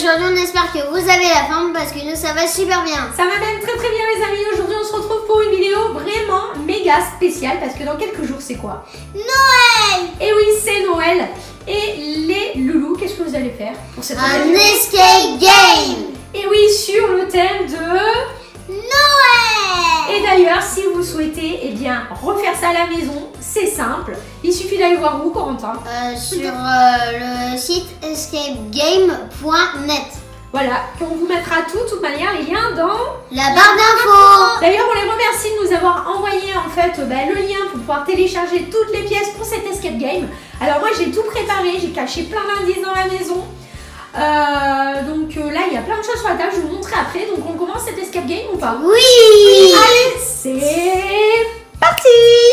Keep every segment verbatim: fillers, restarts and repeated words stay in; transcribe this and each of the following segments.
aujourd'hui on espère que vous avez la forme parce que nous ça va super bien. Ça va même très très bien les amis. Aujourd'hui on se retrouve pour une vidéo vraiment méga spéciale parce que dans quelques jours c'est quoi? Noël. Et oui, c'est Noël. Et les loulous, qu'est-ce que vous allez faire pour cette Un vidéo? escape game. Et oui, sur le thème de Noël. Et d'ailleurs, si vous souhaitez eh bien, refaire ça à la maison, c'est simple. Il suffit d'aller voir où, Corentin? euh, Sur euh, le site escape game point net. Voilà, qu'on vous mettra tout, de toute manière, les liens dans la barre d'infos. D'ailleurs, on les remercie de nous avoir envoyé en fait bah, le lien pour pouvoir télécharger toutes les pièces pour cet escape game. Alors moi, j'ai tout préparé, j'ai caché plein d'indices dans la maison. Euh, donc euh, là, il y a plein de choses sur la table, je vais vous montrer après. Donc on commence cet escape game ou pas? Oui. Allez, c'est parti.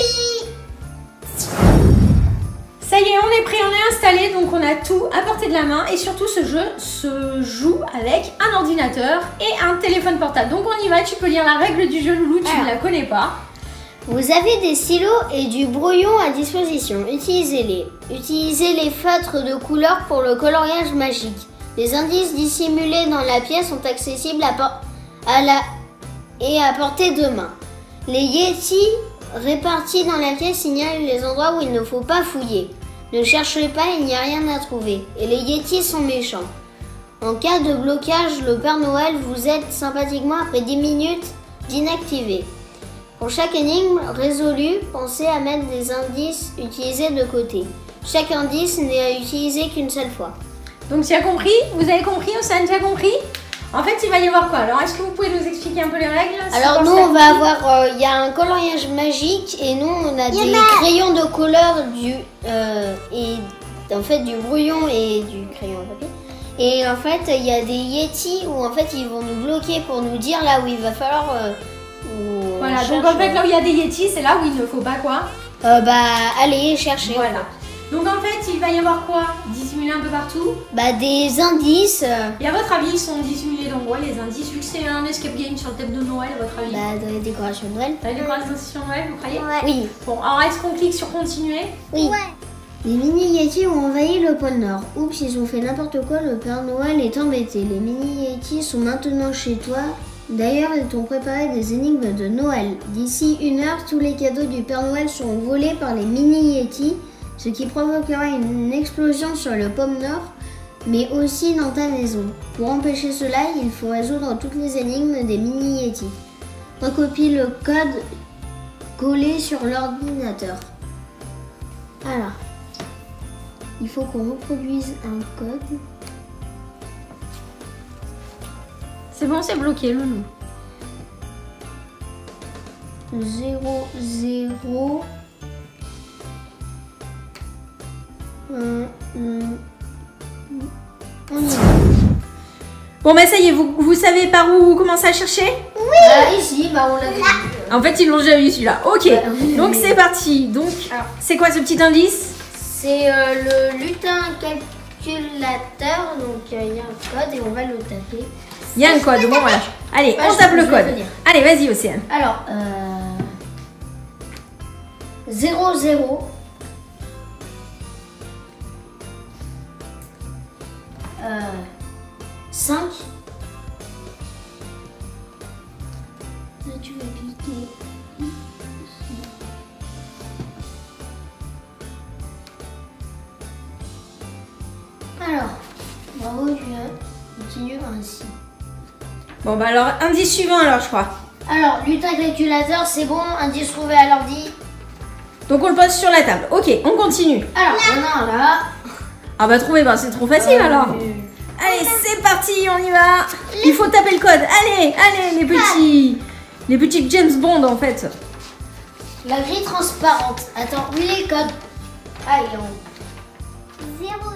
Ça y est, on est prêt, on est installé, donc on a tout à portée de la main. Et surtout, ce jeu se joue avec un ordinateur et un téléphone portable. Donc on y va, tu peux lire la règle du jeu, Loulou, tu ne la connais pas. Vous avez des stylos et du brouillon à disposition. Utilisez-les. Utilisez les feutres de couleur pour le coloriage magique. Les indices dissimulés dans la pièce sont accessibles à, à la et à portée de main. Les Yétis répartis dans la pièce signalent les endroits où il ne faut pas fouiller. Ne cherchez pas, il n'y a rien à trouver. Et les Yétis sont méchants. En cas de blocage, le Père Noël vous aide sympathiquement après dix minutes d'inactiver. Pour chaque énigme résolue, pensez à mettre des indices utilisés de côté. Chaque indice n'est à utiliser qu'une seule fois. Donc tu as compris? Vous avez compris? Océane, tu as compris? En fait, il va y avoir quoi? Alors, est-ce que vous pouvez nous expliquer un peu les règles? Alors nous, on va avoir, il euh, y a un coloriage magique et nous, on a des a... crayons de couleur du euh, et en fait du brouillon et du crayon à papier. Et en fait, il y a des Yétis où en fait ils vont nous bloquer pour nous dire là où il va falloir. Euh, où voilà. Donc en fait, là où il y a des Yétis, c'est là où il ne faut pas quoi? euh, Bah aller chercher. Voilà. Donc en fait, il va y avoir quoi? Dissimulé un peu partout? Bah des indices. Et à votre avis, ils sont dissimulés dans quoi les indices? Vu que c'est un escape game sur le thème de Noël, à votre avis? Bah dans les décorations de Noël. Dans les décorations de Noël, vous croyez? Ouais. Oui. Bon, alors est-ce qu'on clique sur continuer? Oui. Ouais. Les mini-Yétis ont envahi le pôle Nord. Oups, ils ont fait n'importe quoi, le Père Noël est embêté. Les mini-Yétis sont maintenant chez toi. D'ailleurs, ils t'ont préparé des énigmes de Noël. D'ici une heure, tous les cadeaux du Père Noël seront volés par les mini-Yétis, ce qui provoquera une explosion sur le pôle Nord, mais aussi dans ta maison. Pour empêcher cela, il faut résoudre toutes les énigmes des mini-Yétis. Recopie le code collé sur l'ordinateur. Alors, il faut qu'on reproduise un code. C'est bon, c'est bloqué, Loulou. zéro, zéro. un, un. On y va. Bon, bah ça y est, vous, vous savez par où commencer à chercher? Oui. Bah, ici, bah on l'a vu. En fait, ils l'ont déjà vu celui-là. Ok, ouais, oui, donc c'est parti. Donc, c'est quoi ce petit indice? C'est euh, le lutin calculateur. Donc, il euh, y a un code et on va le taper. Il y a un code, bon voilà. Allez, ouais, on tape le code. Allez, vas-y, Océane. Alors, euh, zéro, zéro. Euh, cinq. Là, tu vas cliquer. Alors, bravo, tu as continué ainsi. Bon bah alors, indice suivant alors je crois. Alors, lutin calculateur, c'est bon, indice trouvé à l'ordi. Donc on le pose sur la table. Ok, on continue. Alors, maintenant là. Ah bah trouver, bah c'est trop facile euh, alors. Euh... Allez, c'est parti, on y va. Il faut taper le code. Allez, allez les petits, les petits James Bond en fait. La grille transparente. Attends, où est le code? Ah, il est en haut. Zéro.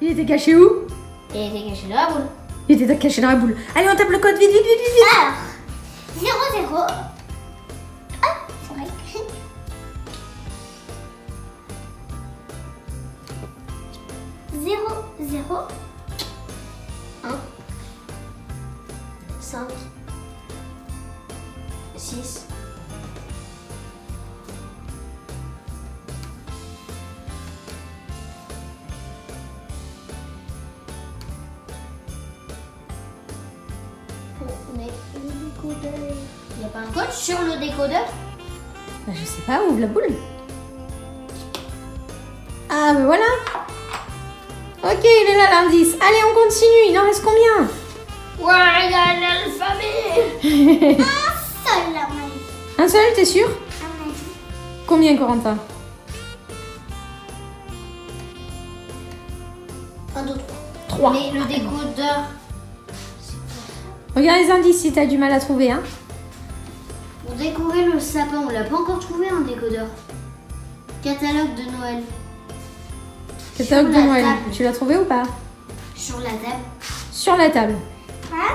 était caché où? Il était caché dans la boule. Il était caché dans la boule. Allez, on tape le code, vite, vite, vite, vite, vite. Alors, zéro zéro. Ah, c'est vrai. zéro zéro. un. cinq. six. Mais le décodeur. Il n'y a pas un code sur le décodeur? Bah, je sais pas, ouvre la boule. Ah, mais voilà. Ok, il est là l'indice. Allez, on continue. Il en reste combien? Ouais, il y a l'alphabet. Un seul, à mon avis. Un seul, t'es sûr? À mon avis. Combien, Corentin? Un, deux, trois. Trois. Mais le décodeur. Regarde les indices si t'as du mal à trouver. Hein. Pour décorer le sapin, on l'a pas encore trouvé un décodeur. Catalogue de Noël. Catalogue de la Noël. table. Tu l'as trouvé ou pas? Sur la table. Sur la table. Hein?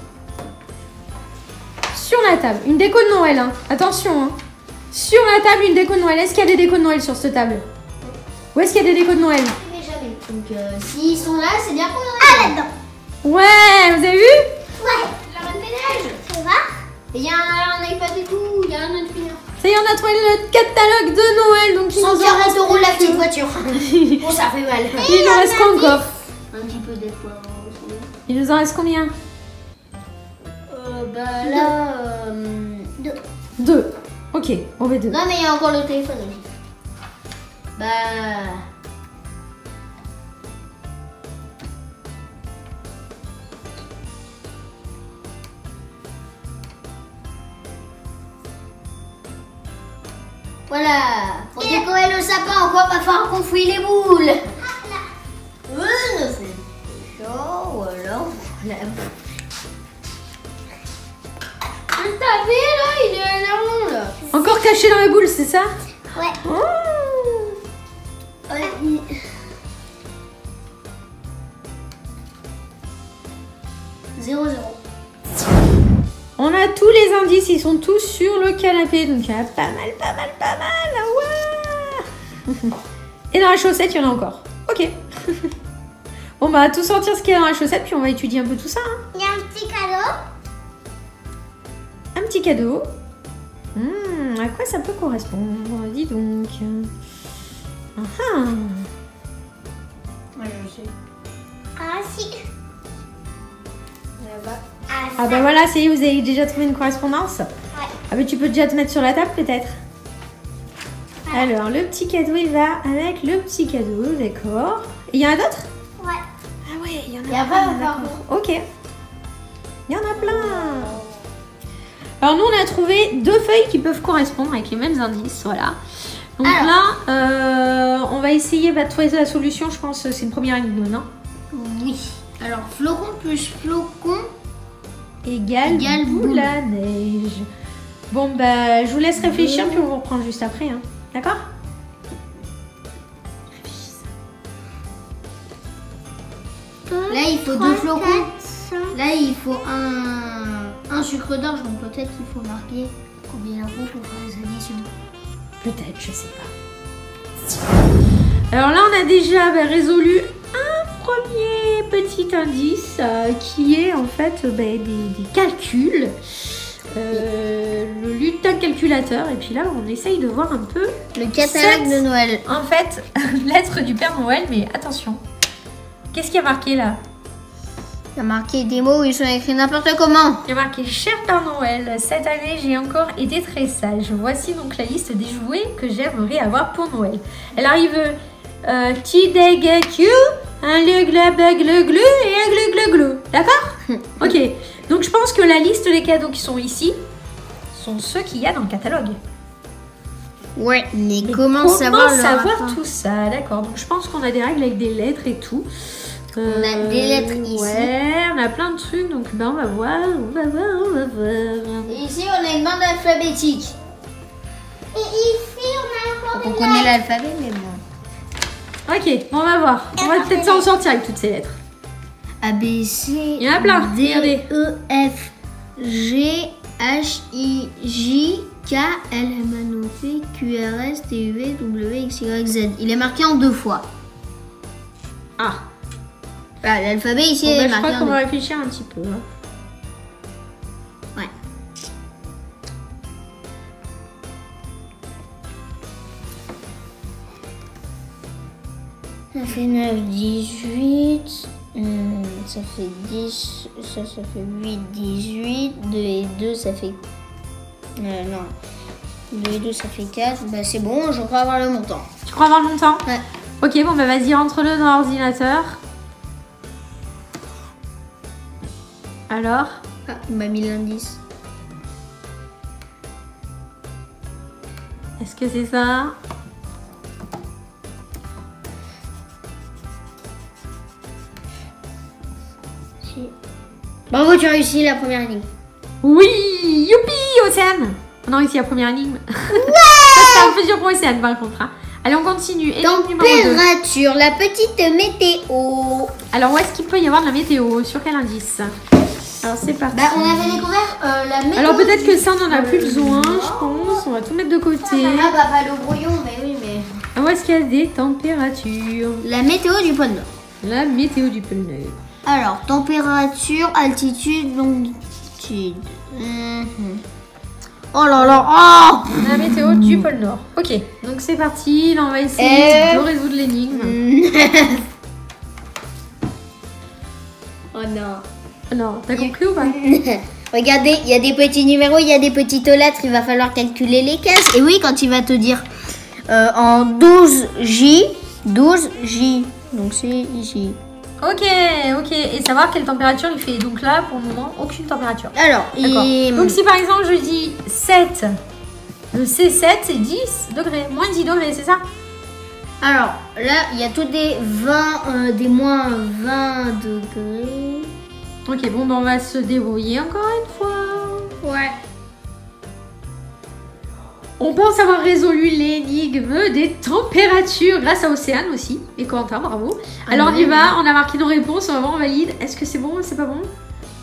Sur la table. Une déco de Noël. Hein. Attention. Hein. Sur la table, une déco de Noël. Est-ce qu'il y a des décos de Noël sur cette table? Où est-ce qu'il y a des décos de Noël? Mais jamais. Donc euh, s'ils sont là, c'est bien qu'on en a. Ah, là-dedans. Ouais, vous avez vu? Ouais. La Reine des Neiges. Tu vois? Et il y a un, un iPad et tout. Il y a un autre client. Ça y est, on a trouvé le catalogue de Noël. Donc il cent nous en quarante reste euros la petite que- voiture. Bon, ça fait mal. Il nous reste quoi encore? Un petit peu d'espoir aussi. Il nous en reste combien? Euh, bah là. Euh, deux. Deux. Ok, on met deux. Non, mais il y a encore le téléphone aussi. Bah. Voilà. Pour décorer le sapin, encore va falloir qu'on fouille les boules. Euh, non, c'est chaud, ou alors. Voilà. Le tapis là, il est énorme là. Encore caché dans les boules, c'est ça? Ouais. Oh. Ouais. Zéro zéro. On a tous les indices, ils sont tous sur le canapé. Donc il y en a pas mal, pas mal, pas mal. Ouais. Et dans la chaussette, il y en a encore. Ok. On va tout sortir ce qu'il y a dans la chaussette, puis on va étudier un peu tout ça. Hein. Il y a un petit cadeau. Un petit cadeau. Hmm, à quoi ça peut correspondre? Dis donc. Ah ah. Moi je sais. Ah si. Là-bas. Ah bah voilà, ça y est, vous avez déjà trouvé une correspondance? Ouais. Ah bah tu peux déjà te mettre sur la table peut-être. Alors, le petit cadeau, il va avec le petit cadeau, d'accord. Et il y en a d'autres? Ouais. Ah ouais, il y en a Et après, plein, on va faire d'accord. Ok. Il y en a plein. Alors nous, on a trouvé deux feuilles qui peuvent correspondre avec les mêmes indices, voilà. Donc Alors. là, euh, on va essayer bah, de trouver la solution, je pense, c'est une première énigme, non? Oui. Alors, flocon plus flocon. Égale, Égale boule boule. à neige. Bon, bah, je vous laisse réfléchir, puis on vous reprend juste après, hein. D'accord? Là, il faut deux flocons. Là, il faut un, un sucre d'orge. Donc, peut-être qu'il faut marquer combien il en faut pour faire les additions. Peut-être, je sais pas. Alors là, on a déjà bah, résolu un premier petit indice euh, qui est en fait bah, des, des calculs. Euh, le lutin calculateur. Et puis là, on essaye de voir un peu Le catalogue Sept. de Noël. en fait l'être du Père Noël. Mais attention, qu'est-ce qu'il y a marqué là? Il y a marqué des mots où ils sont écrits n'importe comment. Il y a marqué Cher Père Noël, cette année j'ai encore été très sage. Voici donc la liste des jouets que j'aimerais avoir pour Noël. Alors il veut euh, T-Deg-Q, un le gla bag le glu et un glu glu glu. D'accord? Ok. Donc je pense que la liste des cadeaux qui sont ici sont ceux qu'il y a dans le catalogue. Ouais, mais, Mais comment, savoir, le savoir rapport tout ça? D'accord. Donc je pense qu'on a des règles avec des lettres et tout. On a des lettres ici. Ouais, on a plein de trucs. Donc ben, on va voir, on va voir, on va voir. Et ici, on a une bande alphabétique. Et ici, on a encore On des connaît lettres. l'alphabet, mais bon. Ok, on va voir. On va peut-être s'en sortir avec toutes ces lettres. A, B, C, Il y en a plein, D, regardez. E, F, G, H, I, J, K, L, M, N, O, P, Q, R, S, T, U, V, W, X, Y, Z. Il est marqué en deux fois. Ah, Ah, l'alphabet ici bon, bah, est je marqué crois en qu'on deux. va réfléchir un petit peu. Hein. Ça fait neuf, dix-huit, hum, ça fait dix, ça, ça fait huit, dix-huit, deux et deux, ça fait... Euh, non, deux et deux, ça fait quatre, bah c'est bon, je crois avoir le montant. Tu crois avoir le montant? Ouais. Ok, bon, bah vas-y, rentre-le dans l'ordinateur. Alors? Ah, il m'a mis l'indice. Est-ce que c'est ça? Bravo, tu as réussi la première énigme. Oui! Youpi, Océane! On a réussi la première énigme. Ouais! Ça, c'est un peu dur pour Océane, par contre. Hein. Allez, on continue. Énigme numéro deux. Température, la petite météo. Alors, où est-ce qu'il peut y avoir de la météo? Sur quel indice? Alors, c'est parti. Bah, on avait découvert euh, la météo. Alors, peut-être que ça, on en a plus Euh, besoin, non. je pense. On va tout mettre de côté. Ah bah, pas le brouillon, mais oui, mais... Où est-ce qu'il y a des températures? La météo du pôle Nord. La météo du pôle Nord. Alors, température, altitude, longitude. Mhm. Oh là là, oh La météo du pôle Nord. Ok, donc c'est parti. Là, on va essayer Euh. de résoudre l'énigme. Oh non. Non, t'as compris ou pas? Regardez, il y a des petits numéros, il y a des petites lettres, il va falloir calculer les cases. Et oui, quand il va te dire euh, en douze J, douze J, donc c'est ici. Ok, ok. Et savoir quelle température il fait. Donc là, pour le moment, aucune température. Alors, D'accord. il... Donc si par exemple je dis sept, le C sept c'est dix degrés, moins dix degrés, c'est ça? Alors, là, il y a tous des vingt, euh, des moins vingt degrés. Ok, bon, ben on va se débrouiller encore une fois. Ouais. On pense avoir résolu l'énigme des températures grâce à Océane aussi. Et Quentin, bravo. Ah Alors on y ouais. va, on a marqué nos réponses, on va voir, on valide. Est-ce que c'est bon ou c'est pas bon?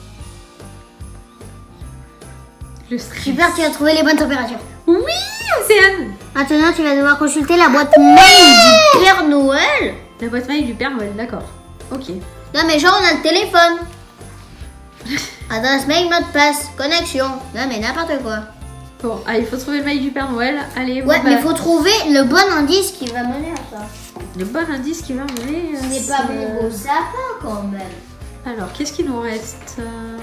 Le stress. Super, tu as trouvé les bonnes températures. Oui, Océane. Maintenant, tu vas devoir consulter la boîte mail du Père Noël. La boîte mail du Père Noël, d'accord. Ok. Non, mais genre, on a le téléphone. Adresse mail, mot de passe, connexion. Non, mais n'importe quoi. Bon, allez, il faut trouver le mail du Père Noël. Allez, bon, Ouais, bah, mais il faut trouver le bon indice qui va mener à ça. le bon indice qui va mener. euh, Ce n'est pas mon beau sapin quand même. Alors, qu'est-ce qu'il nous reste? Euh,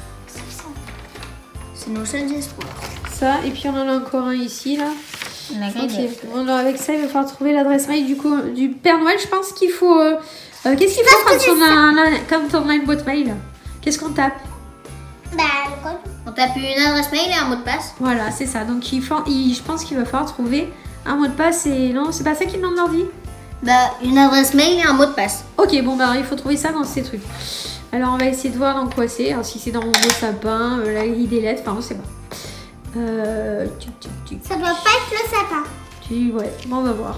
C'est nos seuls espoirs. Ça, et puis on en a encore un ici, là. La Ok, bon, alors avec ça, il va falloir trouver l'adresse mail du, coup, du Père Noël. Je pense qu'il faut... euh, euh, qu'est-ce qu'il faut quand on, a, un- quand on a une boîte mail? Qu'est-ce qu'on tape? Bah, le code. On tape une adresse mail et un mot de passe. Voilà, c'est ça. Donc, il faut, il- je pense qu'il va falloir trouver un mot de passe et... Non, c'est pas ça qu'il demande l'ordi? Bah, une adresse mail et un mot de passe. Ok, bon, bah il faut trouver ça dans ces trucs. Alors, on va essayer de voir dans quoi c'est. Alors, si c'est dans mon beau sapin, euh, la grille des lettres, enfin, on sait pas. Euh... Tuc, tuc, tuc. Ça doit pas être le sapin. Tu... Ouais, bon, on va voir.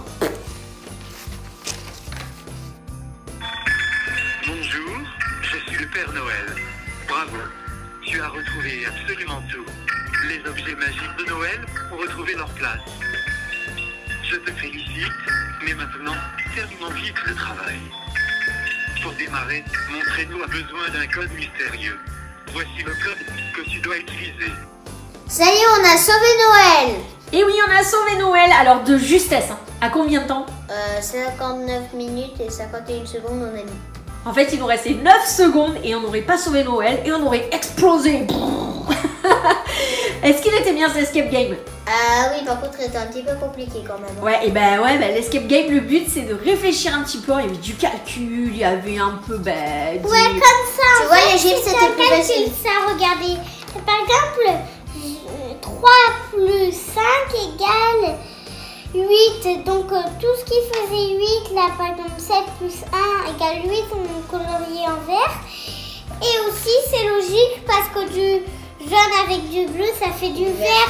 Bonjour, je suis le Père Noël. Bravo, tu as retrouvé absolument tout. Les objets magiques de Noël ont retrouvé leur place. Je te félicite, mais maintenant, terminons vite le travail. Pour démarrer, mon traîneau a besoin d'un code mystérieux. Voici le code que tu dois utiliser. Ça y est, on a sauvé Noël. Et oui, on a sauvé Noël. Alors, de justesse, hein. À combien de temps? Euh, cinquante-neuf minutes et cinquante et une secondes, on a mis. En fait, il nous restait neuf secondes et on n'aurait pas sauvé Noël et on aurait explosé. Est-ce qu'il était bien cet escape game? Ah oui, par contre, c'était un petit peu compliqué quand même. Ouais, et ben ouais, ben, l'escape game, le but c'est de réfléchir un petit peu. Il y avait du calcul, il y avait un peu ben, des- Ouais, comme ça. Tu en vois, fait, l'Égypte, c'est c'était un plus calcul, facile. ça, regardez. Par exemple, euh, trois plus cinq égale huit. Donc, euh, tout ce qui faisait huit, là, par exemple, sept plus un égale huit, on coloriait en vert. Et aussi, c'est logique parce que du jaune avec du bleu, ça fait du vert.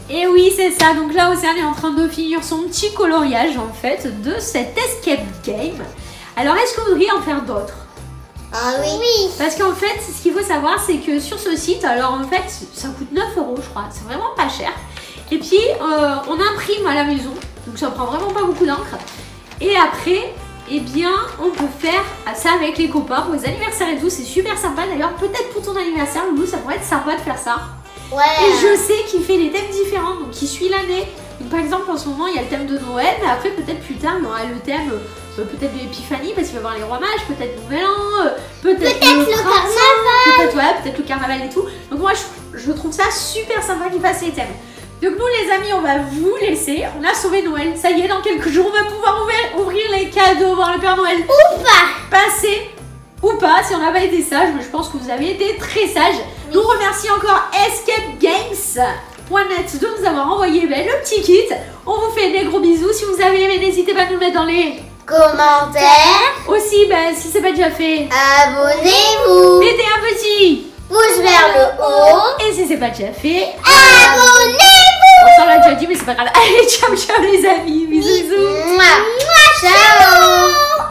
Et oui, c'est ça. Donc là, Océane est en train de finir son petit coloriage en fait de cet escape game. Alors, est-ce que vous voudriez en faire d'autres? Ah oui. Oui. Parce qu'en fait, ce qu'il faut savoir, c'est que sur ce site, alors en fait, ça coûte neuf euros, je crois. C'est vraiment pas cher. Et puis, euh, on imprime à la maison. Donc, ça prend vraiment pas beaucoup d'encre. Et après, eh bien, on peut faire ça avec les copains pour les anniversaires et tout. C'est super sympa. D'ailleurs, peut-être pour ton anniversaire, Loulou, ça pourrait être sympa de faire ça. Ouais. Et je sais qu'il fait des thèmes différents, donc il suit l'année. Donc par exemple en ce moment il y a le thème de Noël, mais après peut-être plus tard il y aura le thème euh, peut-être de l'épiphanie parce qu'il va y avoir les rois mages, peut-être Nouvel An, euh, peut-être peut-être le, le carnaval, peut-être ouais, peut-être le carnaval et tout. Donc moi je, je trouve ça super sympa qu'il fasse ces thèmes. Donc nous les amis, on va vous laisser. On a sauvé Noël, ça y est, dans quelques jours on va pouvoir ouvrir, ouvrir les cadeaux, voir le Père Noël ou pas passer. Ou pas, si on n'a pas été sage, mais je pense que vous avez été très sage. Nous remercie encore escape games point net de nous avoir envoyé ben, le petit kit. On vous fait des gros bisous. Si vous avez aimé, n'hésitez pas à nous le mettre dans les commentaires. Aussi, ben, si c'est pas déjà fait, abonnez-vous. mettez un petit pouce vers le haut. Et si c'est pas déjà fait, abonnez-vous. on s'en l'a déjà dit, mais c'est pas grave. Allez, ciao, ciao les amis. Bisous, bisous. Mouah. Ciao.